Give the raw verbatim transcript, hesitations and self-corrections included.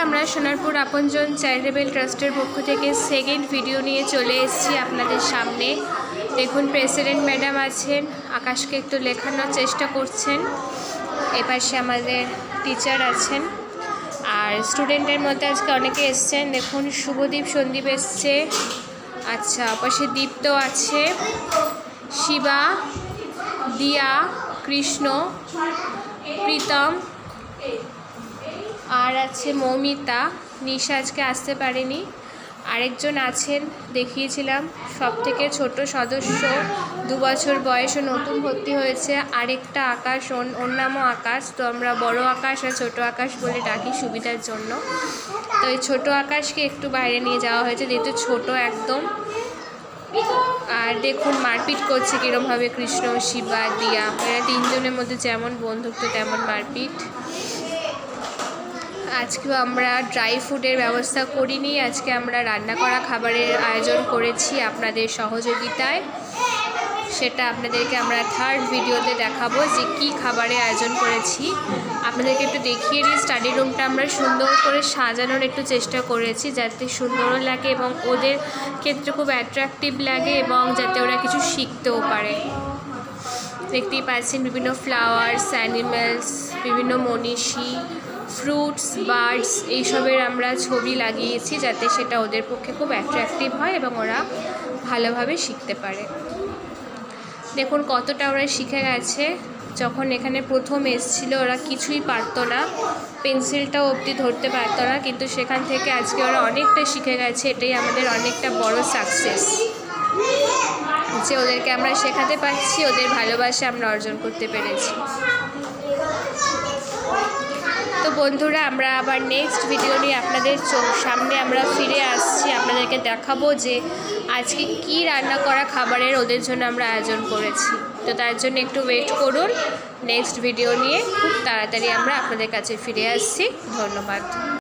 আমরা সোনারপুর আপনজন চ্যারিটেবল ট্রাস্টের পক্ষ থেকে সেকেন্ড ভিডিও নিয়ে চলে এসেছি আপনাদের সামনে। দেখুন প্রেসিডেন্ট ম্যাডাম আছেন, আকাশকে একটু লেখানোর চেষ্টা করছেন। এপাশে আমাদের টিচার আছেন, আর স্টুডেন্টের মধ্যে আজকে অনেকে এসছেন। দেখুন শুভদীপ সন্দীপ এসছে, আচ্ছা পাশে দীপ্ত আছে, শিবা, দিয়া, কৃষ্ণ, প্রীতম, আর আছে মৌমিতা। নিশা আজকে আসতে পারেনি। আরেকজন আছেন দেখিয়েছিলাম, সব থেকে ছোট সদস্য, দু বছর বয়সে নতুন ভর্তি হয়েছে। আরেকটা আকাশ, ওর নামও আকাশ, তো আমরা বড় আকাশ আর ছোট আকাশ বলে ডাকি সুবিধার জন্য। তো এই ছোটো আকাশকে একটু বাইরে নিয়ে যাওয়া হয়েছে, যেহেতু ছোট একদম। আর দেখুন মারপিট করছে কীরমভাবে কৃষ্ণ, শিবা, দিয়া, এরা তিনজনের মধ্যে যেমন বন্ধুত্ব তেমন মারপিট। আজকেও আমরা ড্রাই ফুডের ব্যবস্থা করিনি, আজকে আমরা রান্না করা খাবারের আয়োজন করেছি আপনাদের সহযোগিতায়। সেটা আপনাদেরকে আমরা থার্ড ভিডিওতে দেখাবো যে কি খাবারের আয়োজন করেছি। আপনাদেরকে একটু দেখিয়ে দিই, স্টাডি রুমটা আমরা সুন্দর করে সাজানোর একটু চেষ্টা করেছি, যাতে সুন্দরও লাগে এবং ওদের ক্ষেত্রে খুব অ্যাট্রাকটিভ লাগে এবং যাতে ওরা কিছু শিখতেও পারে। দেখতেই পাচ্ছেন বিভিন্ন ফ্লাওয়ার্স, অ্যানিমেলস, বিভিন্ন মনীষী, ফ্রুটস, বার্ডস, এইসবের আমরা ছবি লাগিয়েছি, যাতে সেটা ওদের পক্ষে খুব অ্যাট্রাকটিভ হয় এবং ওরা ভালোভাবে শিখতে পারে। দেখুন কতটা ওরা শিখে গেছে। যখন এখানে প্রথম এসেছিলো ওরা কিছুই পারতো না, পেন্সিলটাও অবধি ধরতে পারতো না, কিন্তু সেখান থেকে আজকে ওরা অনেকটা শিখে গেছে। এটাই আমাদের অনেকটা বড় সাকসেস, যে ওদেরকে আমরা শেখাতে পারছি, ওদের ভালোবাসা আমরা অর্জন করতে পেরেছি। তো বন্ধুরা, আমরা আবার নেক্সট ভিডিও নিয়ে আপনাদের চোখ সামনে আমরা ফিরে আসছি। আপনাদেরকে দেখাবো যে আজকে কি রান্না করা খাবারের ওদের জন্য আমরা আয়োজন করেছি। তো তার জন্য একটু ওয়েট করুন, নেক্সট ভিডিও নিয়ে খুব তাড়াতাড়ি আমরা আপনাদের কাছে ফিরে আসছি। ধন্যবাদ।